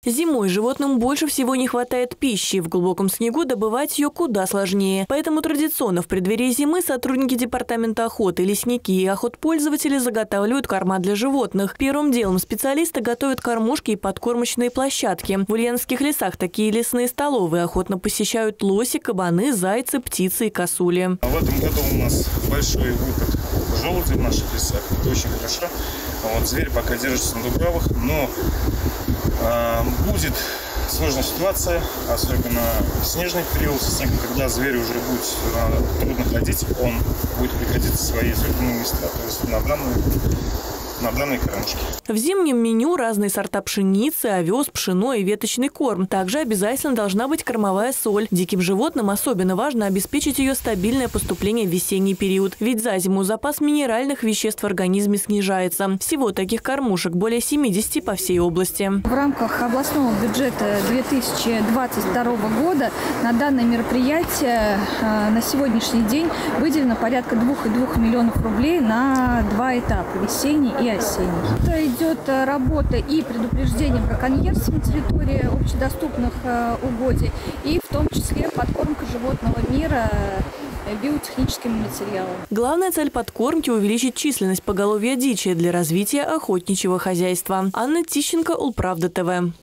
Зимой животным больше всего не хватает пищи. В глубоком снегу добывать ее куда сложнее. Поэтому традиционно в преддверии зимы сотрудники департамента охоты, лесники и охотпользователи заготавливают корма для животных. Первым делом специалисты готовят кормушки и подкормочные площадки. В ульяновских лесах такие лесные столовые охотно посещают лоси, кабаны, зайцы, птицы и косули. В этом году у нас большой выход желудей в наших лесах. Это очень хорошо. Зверь пока держится на дубравах, но будет сложная ситуация, особенно в снежный период, когда зверю уже будет трудно ходить, он будет приходить в свои излюбленные места, то есть на данные кормушки. В зимнем меню разные сорта пшеницы, овес, пшено и веточный корм. Также обязательно должна быть кормовая соль. Диким животным особенно важно обеспечить ее стабильное поступление в весенний период. Ведь за зиму запас минеральных веществ в организме снижается. Всего таких кормушек более 70 по всей области. В рамках областного бюджета 2022 года на данное мероприятие на сегодняшний день выделено порядка 2,2 миллионов рублей на два этапа – весенний и осенний. Это идет работа и предупреждение браконьерства на территории общедоступных угодий, и в том числе подкормка животного мира биотехническим материалом. Главная цель подкормки – увеличить численность поголовья дичи для развития охотничьего хозяйства. Анна Тищенко, Улправда ТВ.